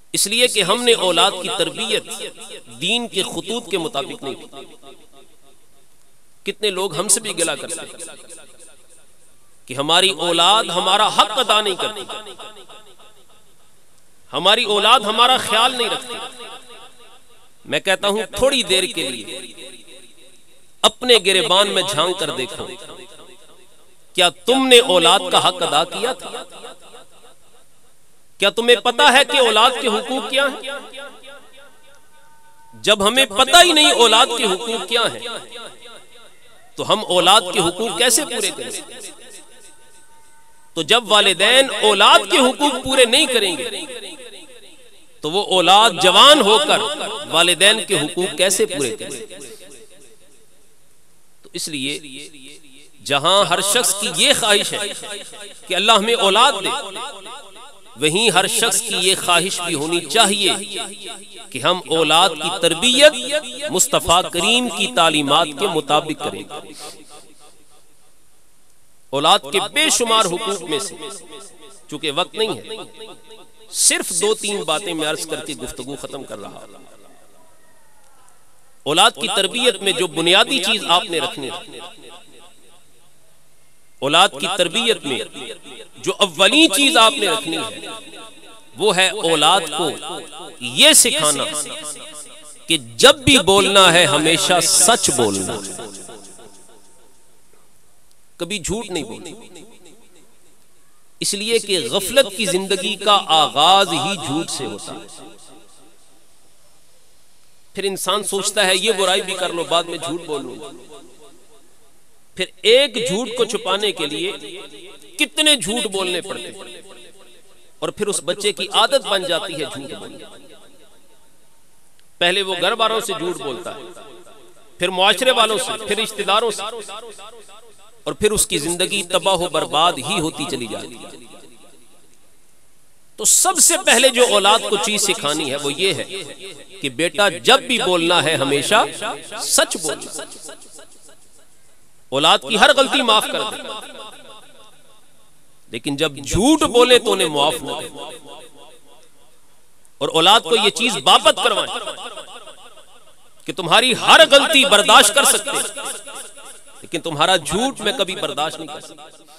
इसलिए कि हमने औलाद की तरबियत दीन के खुतूत के मुताबिक नहीं की। कितने लोग हमसे भी गिला करते हैं कि हमारी औलाद हमारा हक अदा नहीं करती, हमारी औलाद हमारा ख्याल नहीं रखती। मैं कहता हूं थोड़ी देर के लिए अपने गिरेबान में झांक कर देखो, क्या तुमने औलाद का हक अदा किया था? क्या तुम्हें पता है कि औलाद के हुकूक क्या हैं? जब हमें पता ही नहीं औलाद के हुकूक क्या हैं, तो हम औलाद के हुकूक कैसे पूरे करेंगे? तो जब वालिदैन औलाद के हुकूक पूरे नहीं करेंगे, तो वो औलाद जवान होकर वालिदैन के हुकूक कैसे पूरे करेंगे? तो इसलिए जहां हर शख्स की ये ख्वाहिश है कि अल्लाह हमें औलाद दे, वहीं हर शख्स की ये ख्वाहिश भी होनी चाहिए कि हम औलाद की तरबियत मुस्तफ़ा करीम की तालीमात के मुताबिक करेंगे। औलाद के बेशुमार हुकूक में से, चूंकि वक्त नहीं है, सिर्फ 2-3 बातें मैं अर्ज करके गुफ्तगू खत्म कर रहा हूं। औलाद की तरबियत में जो बुनियादी चीज आपने रखनी है, औलाद की तरबियत में जो अव्वली चीज आपने रखनी है, वो है औलाद को ये सिखाना कि जब भी बोलना है हमेशा सच बोलना, कभी झूठ नहीं बोलना। इसलिए कि गफलत की जिंदगी का आगाज ही झूठ से होता है। फिर इंसान सोचता है ये बुराई भी कर लो, बाद में झूठ बोल लूंगा। फिर एक झूठ को छुपाने के लिए कितने झूठ बोलने पड़ते, और फिर उस बच्चे की आदत बन जाती है झूठ बोलने। पहले वो घर वालों से झूठ बोलता है, फिर मुआशरे वालों से, फिर रिश्तेदारों से, और फिर उसकी जिंदगी तबाह बर्बाद ही होती चली जाती है। तो सबसे पहले जो औलाद को चीज सिखानी है वो ये है कि बेटा जब भी बोलना है हमेशा सच बोलना। औलाद की हर गलती माफ कर दे, लेकिन जब झूठ बोले तो उन्हें माफ न दे। और औलाद को यह चीज बाबत करवाएं कि तुम्हारी हर गलती बर्दाश्त कर सकते, लेकिन तुम्हारा झूठ मैं कभी बर्दाश्त नहीं कर सकता।